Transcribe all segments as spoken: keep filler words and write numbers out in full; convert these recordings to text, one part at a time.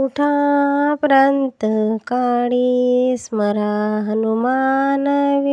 उठा प्रांत काळी, स्मरा हनुमान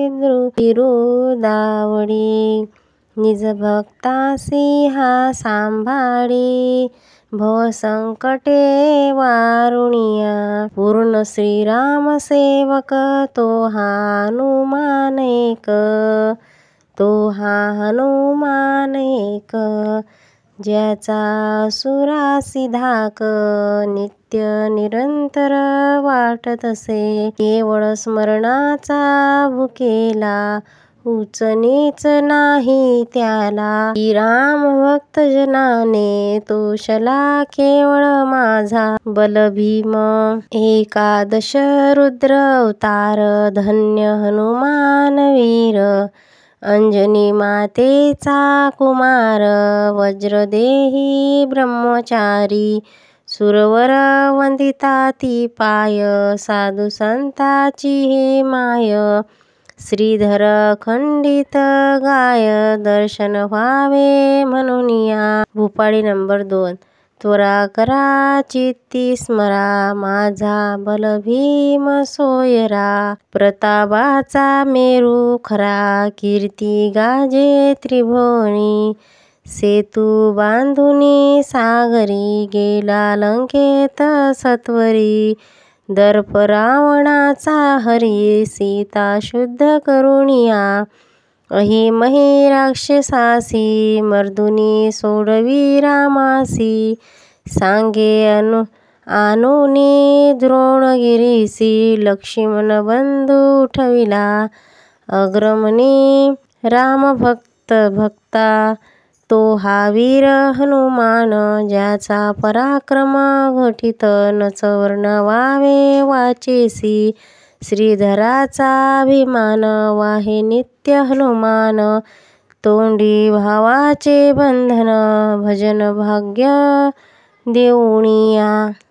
विरुदावडी, निज भक्तासी हा सांभाळी, भव संकटे वारुणिया, पूर्ण श्रीराम सेवक तो हा हनुमान एक, तो हा हनुमान एक, ज्याचा सुरासी धाक नित्य निरंतर वाटत असे, केवळ स्मरणाचा भुकेला उच नीच नाही त्याला, श्रीराम भक्त जनाने तोषला केवळ माझा बलभीम, एकादश रुद्र अवतार धन्य हनुमान वीर, अंजनी मातेचा कुमार, वज्रदेही ब्रह्मचारी, सुरवर वंदिता ती पाय, साधू संताची हे माय, श्रीधर खंडित गाय, दर्शन व्हावे म्हणूनिया. भूपाळी नंबर दोन. त्वरा करा चित्ती स्मरा, माझा बलभीम सोयरा, प्रतापाचा मेरू खरा, कीर्ती गाजे त्रिभुवनी, सेतू बांधुनी सागरी, गेला लंकेत सत्वरी, दर्प रावणाचा हरी, सीता शुद्ध करुणिया, अहिमही राक्षसासी, मर्दुनी सोडवी रामासी, सांगे अनु आणुनी द्रोणगिरीसी, लक्ष्मण बंधू उठविला अग्रमणी, राम भक्त भक्ता तो हा वीर हनुमान, ज्याचा पराक्रम घटित नच वर्णवावे वाचेसी, श्रीधराचा अभिमान वाहे नित्य हनुमान, तोंडी भावाचे बंधन भजन भाग्य देऊनिया.